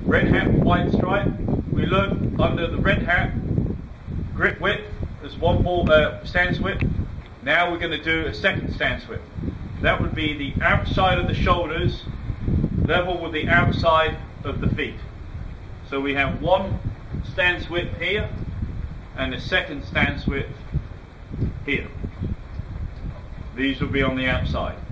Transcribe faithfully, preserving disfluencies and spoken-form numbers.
red hat, white stripe. We learned under the red hat, grip width is one ball uh, stance width. Now we're going to do a second stance width. That would be the outside of the shoulders level with the outside of the feet. So we have one stance width here and a second stance width here. These will be on the outside.